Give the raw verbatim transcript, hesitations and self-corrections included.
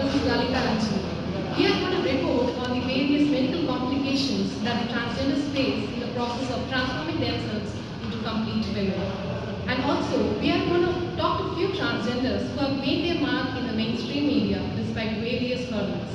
host Lalita Ranjini. We are going to report on the various medical complications that the transgenders face in the process of transforming themselves into complete women. And also, we are going to talk to few transgenders who have made their mark in the mainstream media despite various hurdles.